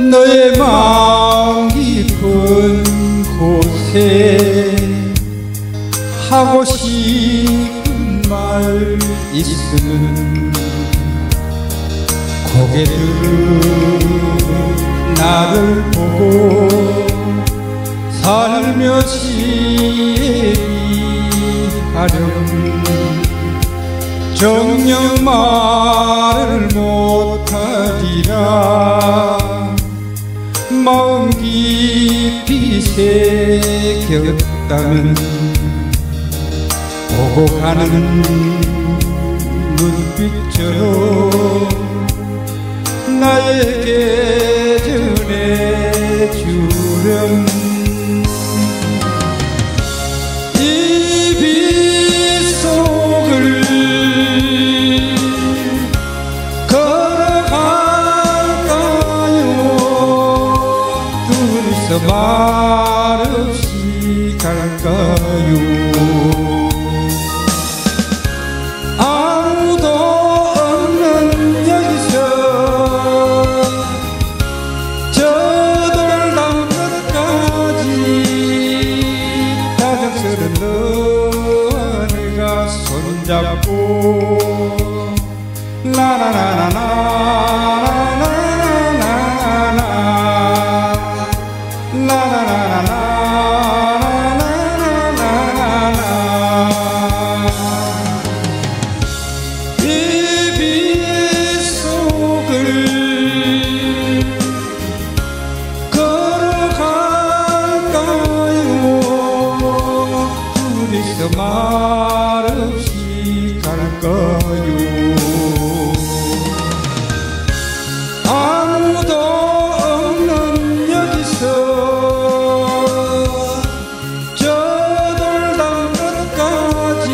너의 마음 깊은 곳에 하고 싶은 말 있으면 고개 들어 나를 보고 살며시 얘기하렴. 정녕 말을 못하리라 마음 깊이 새겼다면 오고 가는 눈빛처럼 나에게 전해주렴. 이 빗속을 걸어갈까요? 둘이서 말없이 갈까요? 아무도 없는 여기서 저들당 끝까지 다정스런 너와 내가 손잡고 라라라라라라라라라라 이 빗속을 걸어갈까요? 둘이서 말없이 갈까요? 아무도 없는 여기서 저들당 끝까지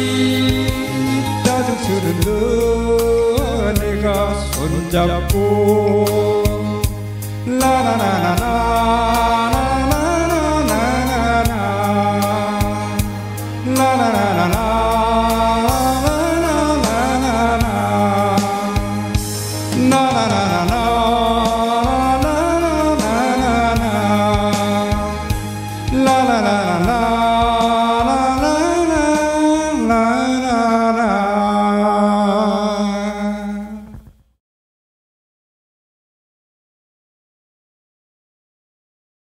다정스런 너와 내가 손잡고 라라라라라